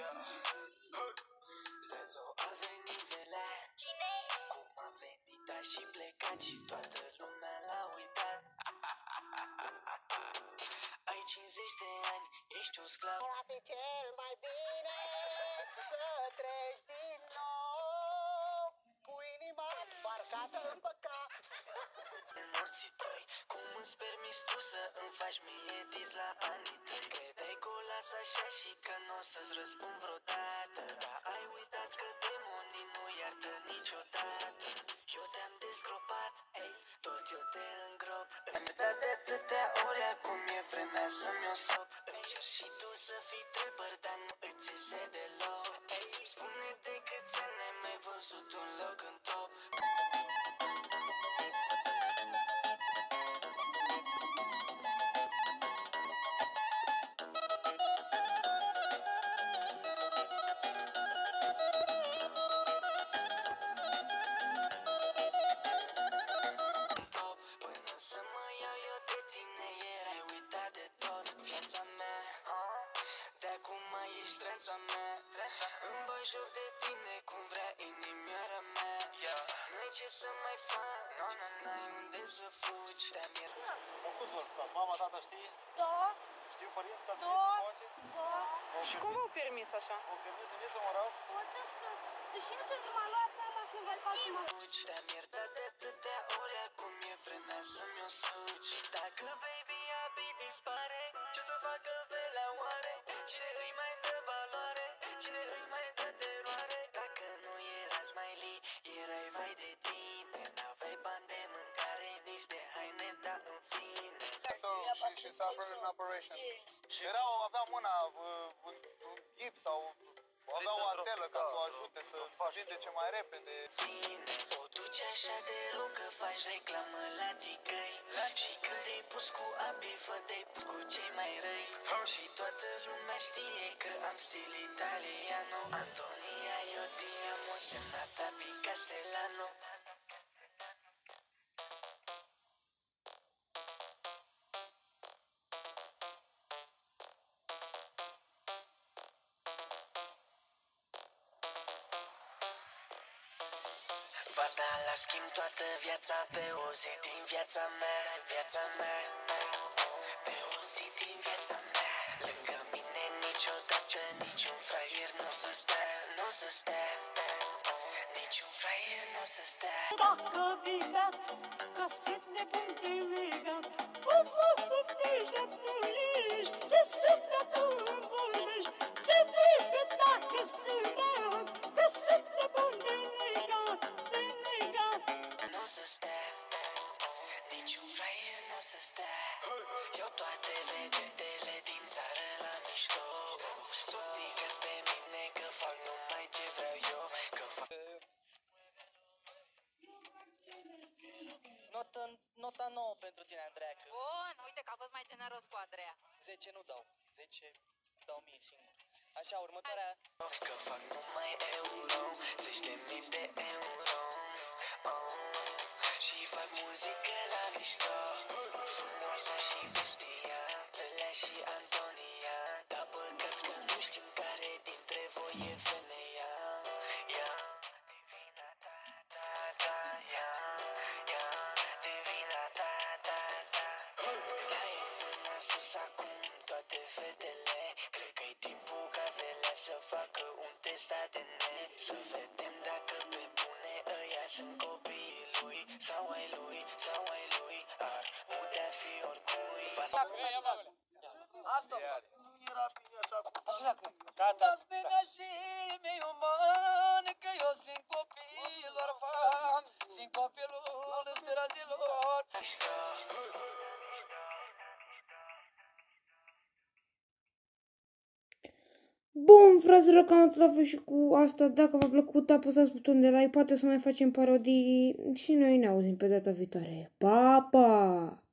Zezo a venit velea. Cine? Cum a venit, a și plecat și toată lumea l-a uitat. Ai 50 de ani, ești un sclav. Ar fi cel mai bine să treci din nou cu inima parcată în păcat. Morții tăi, cum îți permiți tu să îmi faci mie dis la anii tăi? Credeai că o las așa și că n-o să-ți răspund vreodată, dar ai uitat că demonii nu iartă niciodată. Eu te-am desgropat, tot eu te îngrop. Îmi dat de atâtea ori, acum e vremea să-mi o sop. Încerci și tu să fii trepăr, dar nu îți iese deloc. Spune de câți ani ai mai văzut un loc în top. Strânța mea, îmi bagi joc de tine cum vrea inimioara mea. N-ai ce să mai faci, n-ai unde să fugi. Te-am iertat. Cât vă jucați? Mama, tata știe? Da. Știu părinți ca să Da. Și cum v-au permis așa? Au permis să vieți în oraș? Mulțumesc că, deși nu ți-o m-a luat țara și mi-a luat și mă... Te-am iertat de atâtea ori, acum e vremea să-mi o sugi. Dacă baby abi dispare, ce să facă vela oare? Cine îi mai dă valoare? Cine îi mai dă teroare? Dacă nu era smiley, erai vai de tine. N-aveai bani de mâncare, nici de haine, dar în fine. Și suffering in operation. Și avea mâna în gips sau avea o antelă ca să o ajute să se vindece mai repede. O duci așa de rău că faci reclamă la ticăi. Și când te-ai pus cu abi, fă te-ai pus cu cei mai răi. Și toată lumea știe că am stil italiano. Antonia, io ti amo, semnata P. Castellano. V-ați dat la schimb toată viața pe o zi din viața mea, viața mea. Pe o zi din viața mea. Lângă mine niciodată niciun fraier n-o să stea, n-o să stea. Niciun fraier n-o să stea. Dacă vigat, că sunt nebun de legat. Uf, uf, uf, nici de puliști, de sufletul îmi vorbești. Te vei că dacă sunt beat, că sunt nebun de legat, de legat. N-o să stea, niciun fraier n-o să stea. Eu toate vedetele din țară la mișto. Softică-ți pe mine că fac numai ce vreau eu, că fac... Nota 9 pentru tine, Andreea. Bun, uite că a fost mai generos cu Andreea. 10 nu dau. 10 dau mie singur. Așa, următoarea. Că fac numai euro, 10.000 de euro. Și fac muzică la mișto. Frumoasa și bestia, Velea și Antonia. Dar păcat că nu știm care dintre voi e femeia. Ia, divina ta, ta, ta, ia, ia, divina ta, ta, ta. Hai în mână sus acum toate fetele. Cred că-i timpul ca Velea să facă un test ADN. Să vedem dacă pe bune ăia sunt copiii lui. Sau ai lui, sau ai lui. Ar putea fi oricui. Asta Nu era bine așa cu... așa că. Dați nenea și mie uman, că eu sunt copil orfan, sunt copilul străzilor. Bun, fraților, cam atât a fost și cu asta. Dacă v-a plăcut, apăsați butonul de like, poate să mai facem parodii și noi ne auzim pe data viitoare. Pa, pa!